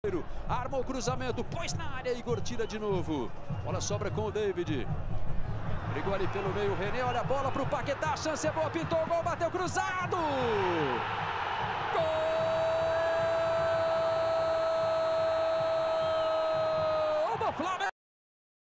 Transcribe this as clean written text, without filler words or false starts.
Arma o cruzamento, pôs na área, Igor tira de novo. Bola sobra com o David. Brigou ali pelo meio o René, olha a bola pro Paquetá, a chance é boa, pintou o gol, bateu cruzado! Gol do Flamengo!